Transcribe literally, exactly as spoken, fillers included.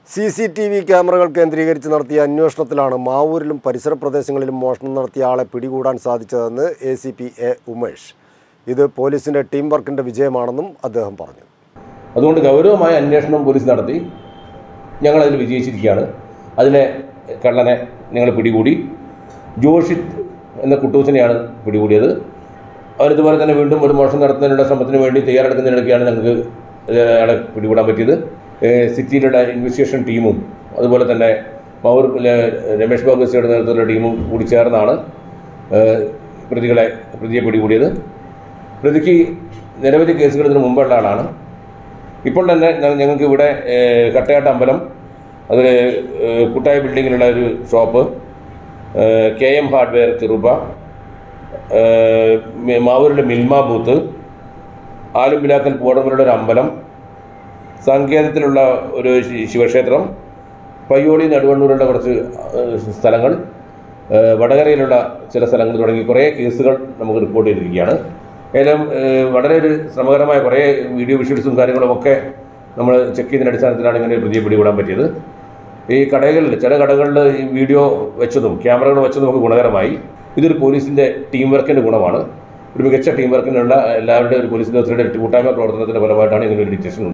C C T V ക്യാമറകൾ കേന്ദ്രീകരിച്ച് നടത്തിയ അന്വേഷണത്തിലാണ് മാവൂരിലും പരിസര പ്രദേശങ്ങളിലും മോഷണം നടത്തിയ ആളെ പിടികൂടാൻ സാധിച്ചതെന്ന് A C P A Umesh. ഇത് പോലീസിൻ്റെ ടീം വർക്കിൻ്റെ വിജയമാണെന്നും അദ്ദേഹം പറഞ്ഞു. അതുകൊണ്ട് ഗൗരവമായ അന്വേഷണം പോലീസ് നടത്തി ഞങ്ങളതിൽ വിജയിച്ചിരിക്കുകയാണ്. അതിലെ കള്ളനെ ഞങ്ങൾ പിടികൂടി. ജോഷിത് എന്ന കുട്ടൂസിനെയാണ് പിടികൂടിയത്. അവരിതുപോലെ തന്നെ വീണ്ടും ഒരു മോഷണം നടത്തുന്നതിനുള്ള ശ്രമത്തിന് വേണ്ടി തയ്യാറെടുക്കുന്നതിനിടയ്ക്കാണ് ഞങ്ങൾക്ക് അയാളെ പിടികൂടാൻ പറ്റിയത്. സിറ്റിയിലുള്ള ഇൻവെസ്റ്റിഗേഷൻ ടീമും അതുപോലെ തന്നെ മാവൂർ രമേഷ് ബാബു സിയുടെ നേതൃത്വത്തിലുള്ള ടീമും കൂടി ചേർന്നാണ് പ്രതികളെ പ്രതിയെ പിടികൂടിയത്. പ്രതിക്ക് നിരവധി കേസുകൾ ഇതിന് മുമ്പുള്ള ആളാണ്. ഇപ്പോൾ തന്നെ ഞങ്ങൾക്ക് ഇവിടെ കട്ടയാട്ട് അമ്പലം, അതിൽ കുട്ടായ ബിൽഡിങ്ങിലുള്ള ഒരു ഷോപ്പ്, കെ എം ഹാർഡ്വെയർ ചെറുപ്പ, മാവൂരിലെ മിൽമ ബൂത്ത്, ആലുംപിലാക്കൽ പൂടമ്പലുള്ള ഒരു അമ്പലം, സങ്കേതത്തിലുള്ള ഒരു ശിവക്ഷേത്രം, പയ്യോളി നടുവണ്ണൂരുള്ള കുറച്ച് സ്ഥലങ്ങൾ, വടകരയിലുള്ള ചില സ്ഥലങ്ങൾ തുടങ്ങി കുറേ കേസുകൾ നമുക്ക് റിപ്പോർട്ട് ചെയ്തിരിക്കുകയാണ്. ഏതായാലും വളരെ ഒരു ശ്രമകരമായ കുറേ വീഡിയോ വിഷ്വൽസും കാര്യങ്ങളുമൊക്കെ നമ്മൾ ചെക്ക് ചെയ്തതിൻ്റെ അടിസ്ഥാനത്തിലാണ് ഇങ്ങനെ പ്രതിയെ പിടികൂടാൻ പറ്റിയത്. ഈ കടകളിൽ ചില കടകളിൽ ഈ വീഡിയോ വെച്ചതും ക്യാമറകൾ വെച്ചതും നമുക്ക് ഗുണകരമായി. ഇതൊരു പോലീസിൻ്റെ ടീം വർക്കിൻ്റെ ഗുണമാണ്. ഒരു മികച്ച ടീം വർക്കിനുള്ള എല്ലാവരുടെയും ഒരു പോലീസ് ഉദ്യോഗസ്ഥരുടെ കൂട്ടായ്മ പ്രവർത്തനത്തിൻ്റെ ഫലമായിട്ടാണ് ഇങ്ങനെ ഒരു ഡിറ്റക്ഷൻ